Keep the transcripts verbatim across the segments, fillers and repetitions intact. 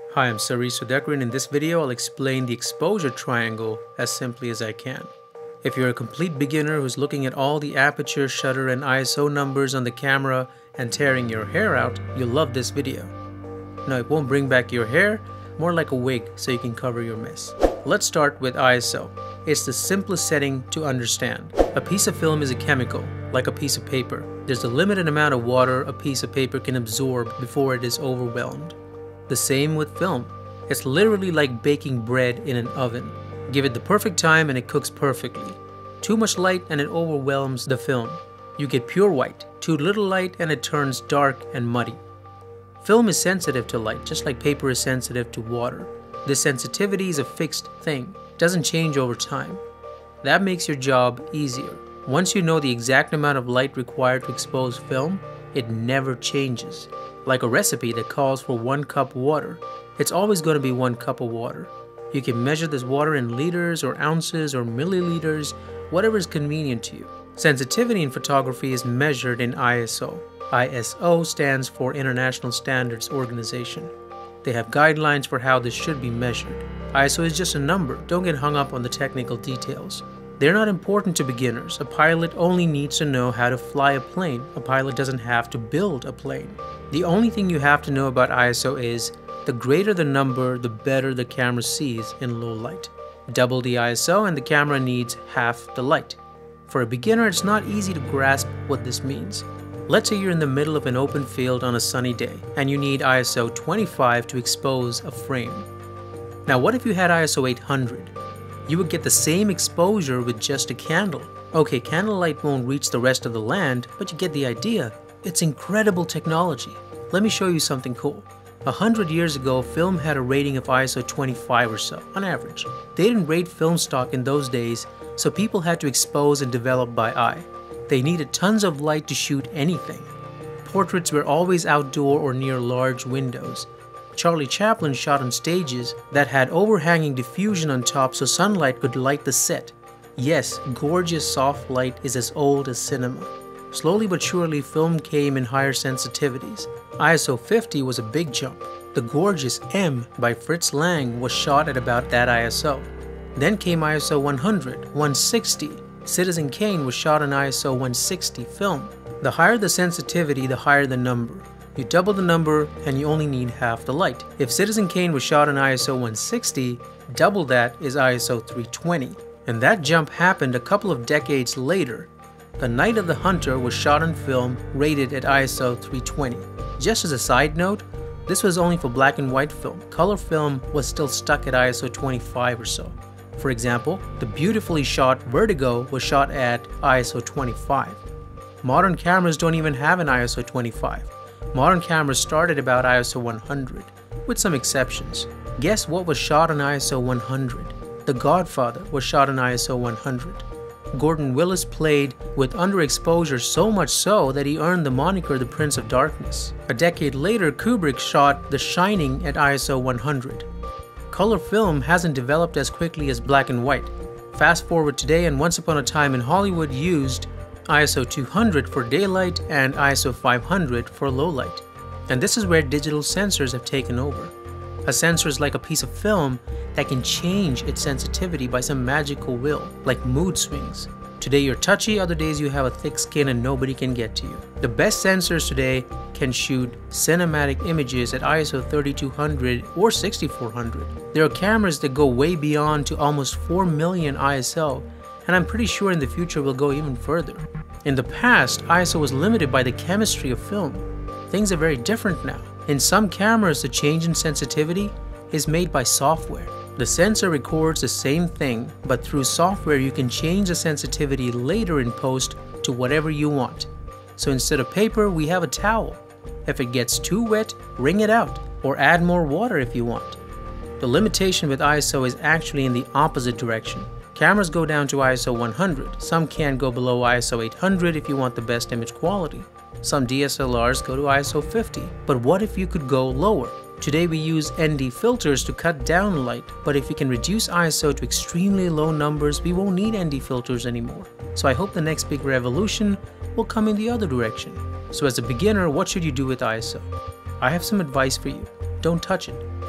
Hi, I'm Sari Sudhakar, and in this video I'll explain the exposure triangle as simply as I can. If you're a complete beginner who's looking at all the aperture, shutter, and I S O numbers on the camera and tearing your hair out, you'll love this video. Now, it won't bring back your hair, more like a wig so you can cover your mess. Let's start with I S O. It's the simplest setting to understand. A piece of film is a chemical, like a piece of paper. There's a limited amount of water a piece of paper can absorb before it is overwhelmed. The same with film. It's literally like baking bread in an oven. Give it the perfect time and it cooks perfectly. Too much light and it overwhelms the film. You get pure white. Too little light and it turns dark and muddy. Film is sensitive to light, just like paper is sensitive to water. This sensitivity is a fixed thing. It doesn't change over time. That makes your job easier. Once you know the exact amount of light required to expose film, it never changes. Like a recipe that calls for one cup water, it's always going to be one cup of water. You can measure this water in liters or ounces or milliliters, whatever is convenient to you. Sensitivity in photography is measured in I S O. I S O stands for International Standards Organization. They have guidelines for how this should be measured. I S O is just a number. Don't get hung up on the technical details. They're not important to beginners. A pilot only needs to know how to fly a plane. A pilot doesn't have to build a plane. The only thing you have to know about I S O is the greater the number, the better the camera sees in low light. Double the I S O and the camera needs half the light. For a beginner, it's not easy to grasp what this means. Let's say you're in the middle of an open field on a sunny day and you need I S O twenty-five to expose a frame. Now, what if you had I S O eight hundred? You would get the same exposure with just a candle. Okay, candlelight won't reach the rest of the land, but you get the idea. It's incredible technology. Let me show you something cool. A hundred years ago, film had a rating of I S O twenty-five or so, on average. They didn't rate film stock in those days, so people had to expose and develop by eye. They needed tons of light to shoot anything. Portraits were always outdoor or near large windows. Charlie Chaplin shot on stages that had overhanging diffusion on top so sunlight could light the set. Yes, gorgeous soft light is as old as cinema. Slowly but surely, film came in higher sensitivities. I S O fifty was a big jump. The gorgeous M by Fritz Lang was shot at about that I S O. Then came I S O one hundred, one sixty. Citizen Kane was shot on I S O one sixty film. The higher the sensitivity, the higher the number. You double the number and you only need half the light. If Citizen Kane was shot on I S O one sixty, double that is I S O three twenty. And that jump happened a couple of decades later. The Night of the Hunter was shot on film rated at I S O three twenty. Just as a side note, this was only for black and white film. Color film was still stuck at I S O twenty-five or so. For example, the beautifully shot Vertigo was shot at I S O twenty-five. Modern cameras don't even have an I S O twenty-five. Modern cameras start at about I S O one hundred, with some exceptions. Guess what was shot on I S O one hundred? The Godfather was shot on I S O one hundred. Gordon Willis played with underexposure, so much so that he earned the moniker the Prince of Darkness. A decade later, Kubrick shot The Shining at I S O one hundred. Color film hasn't developed as quickly as black and white. Fast forward today and Once Upon a Time in Hollywood used I S O two hundred for daylight and I S O five hundred for low light. And this is where digital sensors have taken over. A sensor is like a piece of film that can change its sensitivity by some magical will, like mood swings. Today you're touchy, other days you have a thick skin and nobody can get to you. The best sensors today can shoot cinematic images at I S O thirty-two hundred or sixty-four hundred. There are cameras that go way beyond to almost four million I S O, and I'm pretty sure in the future we'll go even further. In the past, I S O was limited by the chemistry of film. Things are very different now. In some cameras, the change in sensitivity is made by software. The sensor records the same thing, but through software you can change the sensitivity later in post to whatever you want. So instead of paper, we have a towel. If it gets too wet, wring it out, or add more water if you want. The limitation with I S O is actually in the opposite direction. Cameras go down to I S O one hundred. Some can't go below I S O eight hundred if you want the best image quality. Some D S L Rs go to I S O fifty. But what if you could go lower? Today we use N D filters to cut down light, but if we can reduce I S O to extremely low numbers, we won't need N D filters anymore. So I hope the next big revolution will come in the other direction. So as a beginner, what should you do with I S O? I have some advice for you. Don't touch it.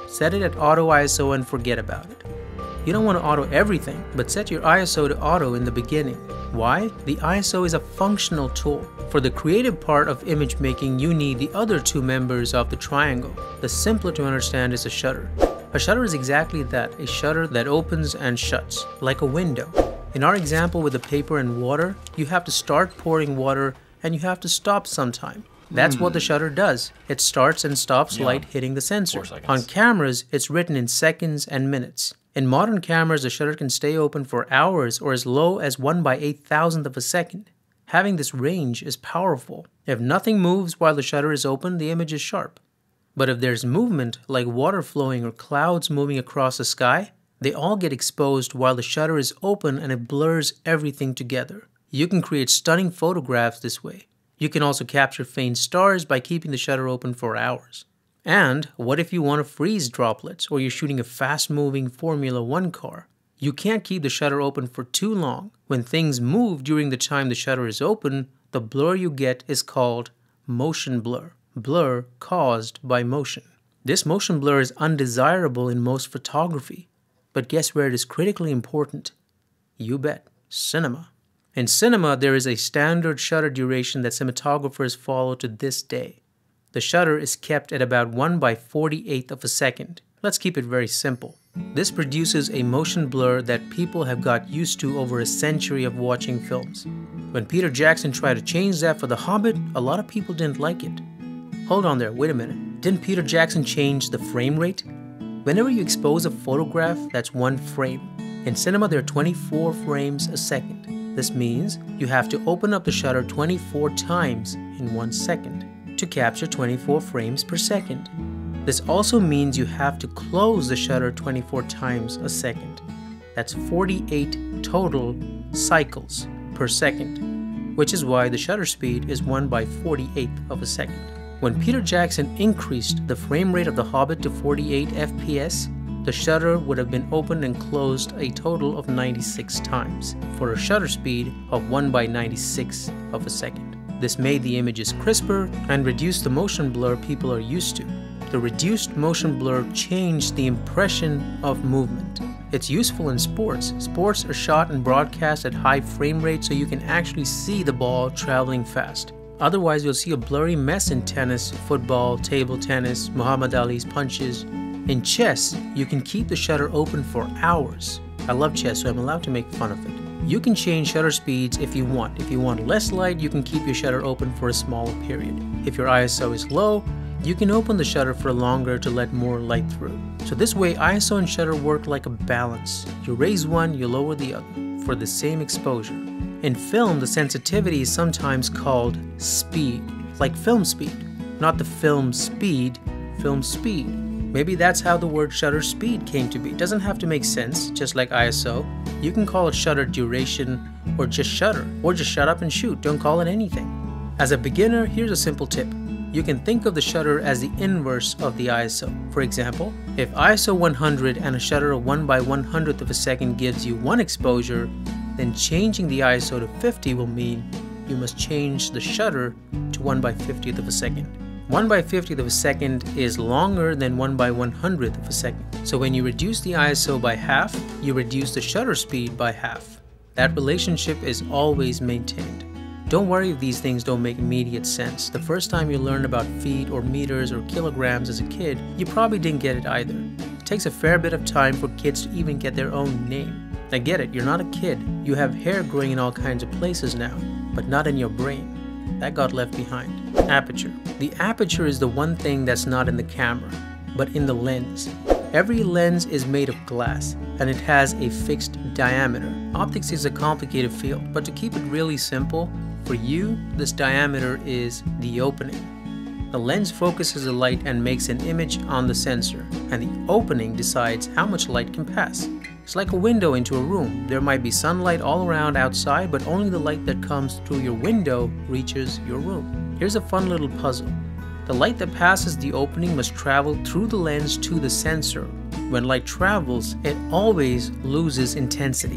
Set it at auto I S O and forget about it. You don't want to auto everything, but set your I S O to auto in the beginning. Why? The I S O is a functional tool. For the creative part of image making, you need the other two members of the triangle. The simpler to understand is a shutter. A shutter is exactly that, a shutter that opens and shuts, like a window. In our example with the paper and water, you have to start pouring water and you have to stop sometime. That's mm. what the shutter does. It starts and stops yeah. light hitting the sensor. On cameras, it's written in seconds and minutes. In modern cameras, the shutter can stay open for hours or as low as one by eight thousandth of a second. Having this range is powerful. If nothing moves while the shutter is open, the image is sharp. But if there's movement, like water flowing or clouds moving across the sky, they all get exposed while the shutter is open and it blurs everything together. You can create stunning photographs this way. You can also capture faint stars by keeping the shutter open for hours. And what if you want to freeze droplets or you're shooting a fast-moving Formula One car? You can't keep the shutter open for too long. When things move during the time the shutter is open, the blur you get is called motion blur. Blur caused by motion. This motion blur is undesirable in most photography. But guess where it is critically important? You bet, cinema. In cinema, there is a standard shutter duration that cinematographers follow to this day. The shutter is kept at about one by forty-eighth of a second. Let's keep it very simple. This produces a motion blur that people have got used to over a century of watching films. When Peter Jackson tried to change that for The Hobbit, a lot of people didn't like it. Hold on there, wait a minute. Didn't Peter Jackson change the frame rate? Whenever you expose a photograph, that's one frame. In cinema, there are twenty-four frames a second. This means you have to open up the shutter twenty-four times in one second to capture twenty-four frames per second. This also means you have to close the shutter twenty-four times a second. That's forty-eight total cycles per second, which is why the shutter speed is one by forty-eighth of a second. When Peter Jackson increased the frame rate of The Hobbit to forty-eight F P S, the shutter would have been opened and closed a total of ninety-six times, for a shutter speed of one by ninety-sixth of a second. This made the images crisper and reduced the motion blur people are used to. The reduced motion blur changed the impression of movement. It's useful in sports. Sports are shot and broadcast at high frame rates so you can actually see the ball traveling fast. Otherwise, you'll see a blurry mess in tennis, football, table tennis, Muhammad Ali's punches. In chess, you can keep the shutter open for hours. I love chess, so I'm allowed to make fun of it. You can change shutter speeds if you want. If you want less light, you can keep your shutter open for a smaller period. If your I S O is low, you can open the shutter for longer to let more light through. So this way, I S O and shutter work like a balance. You raise one, you lower the other for the same exposure. In film, the sensitivity is sometimes called speed, like film speed. Not the film speed, film speed. Maybe that's how the word shutter speed came to be. It doesn't have to make sense, just like I S O. You can call it shutter duration, or just shutter, or just shut up and shoot. Don't call it anything. As a beginner, here's a simple tip. You can think of the shutter as the inverse of the I S O. For example, if I S O one hundred and a shutter of one by one hundredth of a second gives you one exposure, then changing the I S O to fifty will mean you must change the shutter to one by fiftieth of a second. one by fiftieth of a second is longer than one by one hundredth of a second. So when you reduce the I S O by half, you reduce the shutter speed by half. That relationship is always maintained. Don't worry if these things don't make immediate sense. The first time you learn about feet or meters or kilograms as a kid, you probably didn't get it either. It takes a fair bit of time for kids to even get their own name. I get it, you're not a kid. You have hair growing in all kinds of places now, but not in your brain. That got left behind. Aperture. The aperture is the one thing that's not in the camera, but in the lens. Every lens is made of glass, and it has a fixed diameter. Optics is a complicated field, but to keep it really simple, for you, this diameter is the opening. The lens focuses the light and makes an image on the sensor, and the opening decides how much light can pass. It's like a window into a room. There might be sunlight all around outside, but only the light that comes through your window reaches your room. Here's a fun little puzzle. The light that passes the opening must travel through the lens to the sensor. When light travels, it always loses intensity.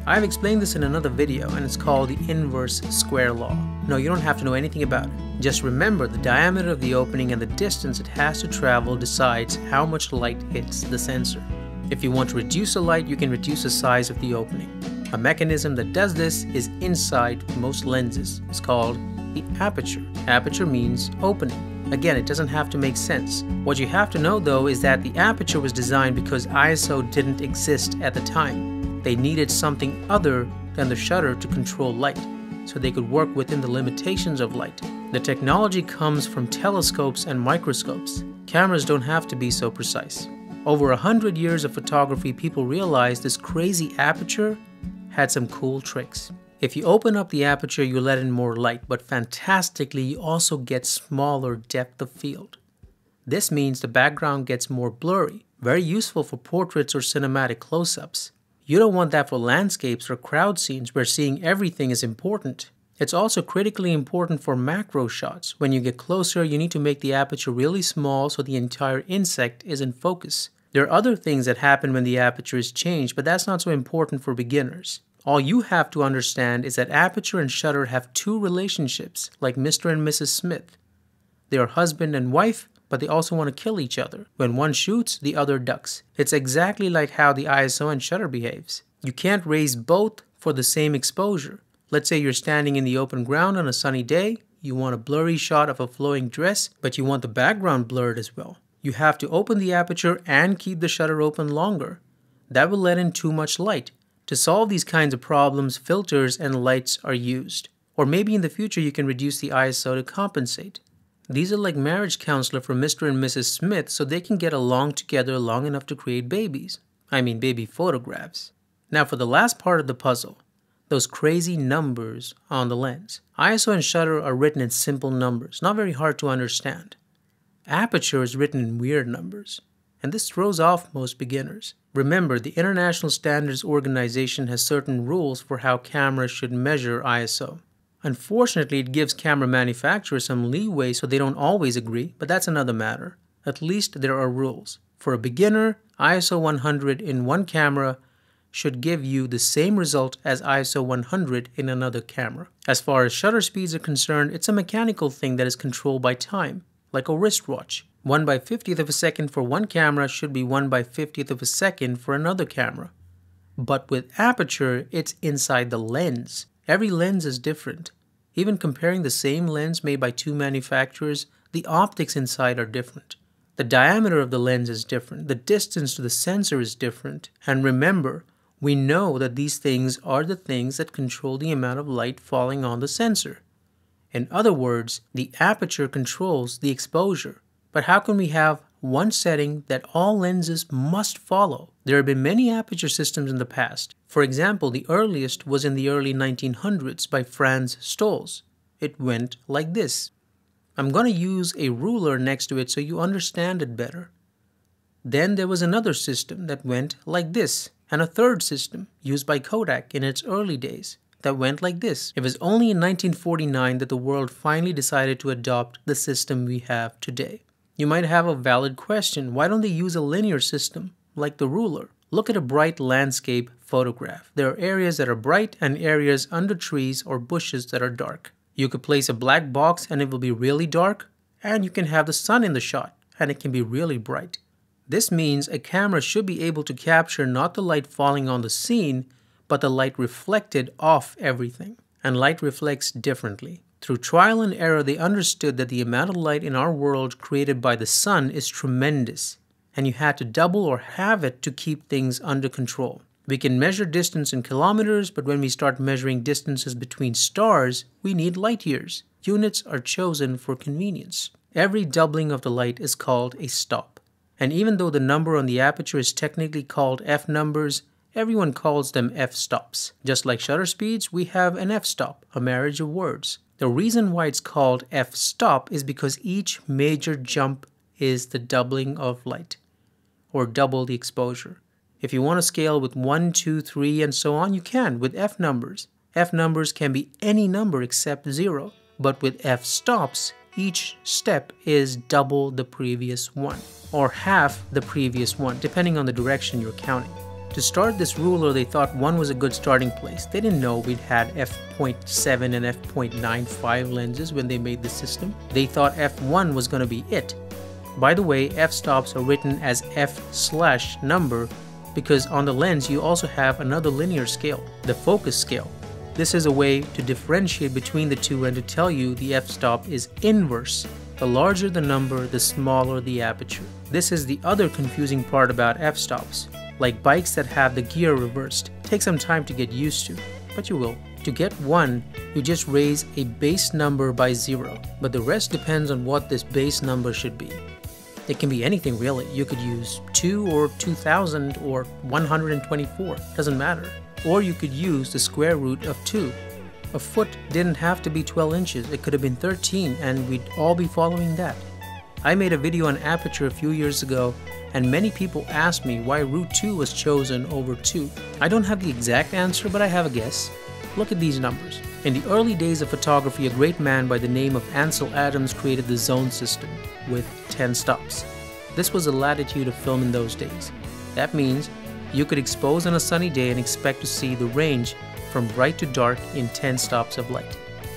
I've explained this in another video, and it's called the inverse square law. No, you don't have to know anything about it. Just remember the diameter of the opening and the distance it has to travel decides how much light hits the sensor. If you want to reduce the light, you can reduce the size of the opening. A mechanism that does this is inside most lenses. It's called the aperture. Aperture means opening. Again, it doesn't have to make sense. What you have to know though is that the aperture was designed because I S O didn't exist at the time. They needed something other than the shutter to control light, so they could work within the limitations of light. The technology comes from telescopes and microscopes. Cameras don't have to be so precise. Over a hundred years of photography, people realized this crazy aperture had some cool tricks. If you open up the aperture, you let in more light, but fantastically, you also get smaller depth of field. This means the background gets more blurry, very useful for portraits or cinematic close-ups. You don't want that for landscapes or crowd scenes where seeing everything is important. It's also critically important for macro shots. When you get closer, you need to make the aperture really small so the entire insect is in focus. There are other things that happen when the aperture is changed, but that's not so important for beginners. All you have to understand is that aperture and shutter have two relationships, like Mister and Missus Smith. They are husband and wife, but they also want to kill each other. When one shoots, the other ducks. It's exactly like how the I S O and shutter behaves. You can't raise both for the same exposure. Let's say you're standing in the open ground on a sunny day. You want a blurry shot of a flowing dress, but you want the background blurred as well. You have to open the aperture and keep the shutter open longer. That will let in too much light. To solve these kinds of problems, filters and lights are used. Or maybe in the future you can reduce the I S O to compensate. These are like marriage counselor for Mister and Missus Smith so they can get along together long enough to create babies. I mean baby photographs. Now for the last part of the puzzle, those crazy numbers on the lens. I S O and shutter are written in simple numbers, not very hard to understand. Aperture is written in weird numbers, and this throws off most beginners. Remember, the International Standards Organization has certain rules for how cameras should measure I S O. Unfortunately, it gives camera manufacturers some leeway so they don't always agree, but that's another matter. At least there are rules. For a beginner, I S O one hundred in one camera should give you the same result as I S O one hundred in another camera. As far as shutter speeds are concerned, it's a mechanical thing that is controlled by time, like a wristwatch. one by fiftieth of a second for one camera should be one by fiftieth of a second for another camera. But with aperture, it's inside the lens. Every lens is different. Even comparing the same lens made by two manufacturers, the optics inside are different. The diameter of the lens is different. The distance to the sensor is different. And remember, we know that these things are the things that control the amount of light falling on the sensor. In other words, the aperture controls the exposure. But how can we have one setting that all lenses must follow? There have been many aperture systems in the past. For example, the earliest was in the early nineteen hundreds by Franz Stolz. It went like this. I'm going to use a ruler next to it so you understand it better. Then there was another system that went like this, and a third system used by Kodak in its early days that went like this. It was only in nineteen forty-nine that the world finally decided to adopt the system we have today. You might have a valid question. Why don't they use a linear system like the ruler? Look at a bright landscape photograph. There are areas that are bright and areas under trees or bushes that are dark. You could place a black box and it will be really dark, and you can have the sun in the shot and it can be really bright. This means a camera should be able to capture not the light falling on the scene, but the light reflected off everything. And light reflects differently. Through trial and error, they understood that the amount of light in our world created by the sun is tremendous, and you had to double or halve it to keep things under control. We can measure distance in kilometers, but when we start measuring distances between stars, we need light years. Units are chosen for convenience. Every doubling of the light is called a stop. And even though the number on the aperture is technically called f-numbers, everyone calls them f-stops. Just like shutter speeds, we have an f-stop, a marriage of words. The reason why it's called f-stop is because each major jump is the doubling of light, or double the exposure. If you want to scale with one, two, three, and so on, you can with f-numbers. F-numbers can be any number except zero, but with f-stops, each step is double the previous one, or half the previous one, depending on the direction you're counting. To start this ruler, they thought one was a good starting place. They didn't know we'd had f point seven and f point nine five lenses when they made the system. They thought f one was going to be it. By the way, f-stops are written as f slash number because on the lens you also have another linear scale, the focus scale. This is a way to differentiate between the two and to tell you the f-stop is inverse. The larger the number, the smaller the aperture. This is the other confusing part about f-stops. Like bikes that have the gear reversed, take some time to get used to, but you will. To get one, you just raise a base number by zero, but the rest depends on what this base number should be. It can be anything really. You could use two or two thousand or one hundred twenty-four, doesn't matter. Or you could use the square root of two. A foot didn't have to be twelve inches, it could have been thirteen and we'd all be following that. I made a video on Aperture a few years ago and many people asked me why root two was chosen over two. I don't have the exact answer, but I have a guess. Look at these numbers. In the early days of photography, a great man by the name of Ansel Adams created the zone system with ten stops. This was the latitude of film in those days. That means you could expose on a sunny day and expect to see the range from bright to dark in ten stops of light.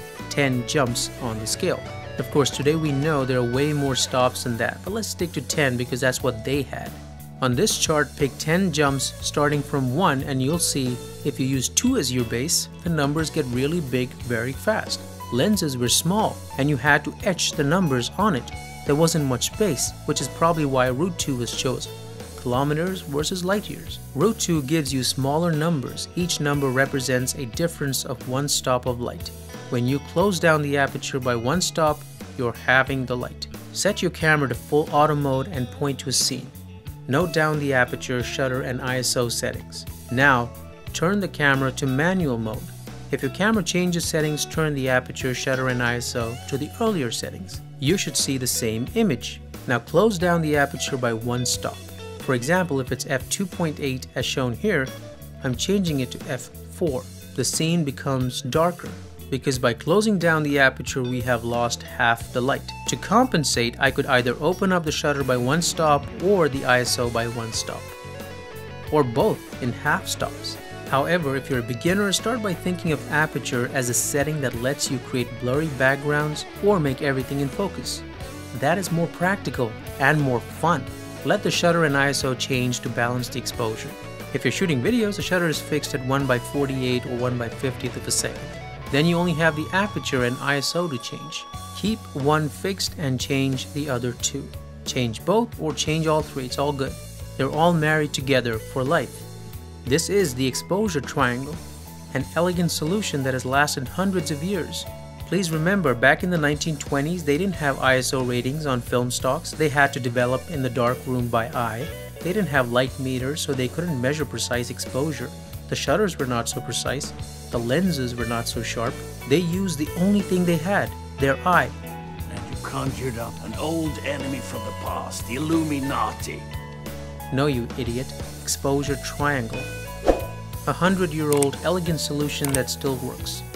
ten jumps on the scale. Of course, today we know there are way more stops than that, but let's stick to ten because that's what they had. On this chart, pick ten jumps starting from one and you'll see if you use two as your base, the numbers get really big very fast. Lenses were small and you had to etch the numbers on it. There wasn't much space, which is probably why root two was chosen. Kilometers versus light years. Root two gives you smaller numbers. Each number represents a difference of one stop of light. When you close down the aperture by one stop, you're having the light. Set your camera to full auto mode and point to a scene. Note down the aperture, shutter, and I S O settings. Now, turn the camera to manual mode. If your camera changes settings, turn the aperture, shutter, and I S O to the earlier settings. You should see the same image. Now close down the aperture by one stop. For example, if it's f two point eight as shown here, I'm changing it to f four. The scene becomes darker, because by closing down the aperture we have lost half the light. To compensate, I could either open up the shutter by one stop or the I S O by one stop. Or both in half stops. However, if you're a beginner, start by thinking of aperture as a setting that lets you create blurry backgrounds or make everything in focus. That is more practical and more fun. Let the shutter and I S O change to balance the exposure. If you're shooting videos, the shutter is fixed at one by forty-eight or one by fiftieth of a second. Then you only have the aperture and I S O to change. Keep one fixed and change the other two. Change both or change all three, it's all good. They're all married together for life. This is the exposure triangle, an elegant solution that has lasted hundreds of years. Please remember, back in the nineteen twenties, they didn't have I S O ratings on film stocks. They had to develop in the dark room by eye. They didn't have light meters, so they couldn't measure precise exposure. The shutters were not so precise. The lenses were not so sharp. They used the only thing they had, their eye. And you conjured up an old enemy from the past, the Illuminati. No, you idiot. Exposure triangle. A hundred-year-old elegant solution that still works.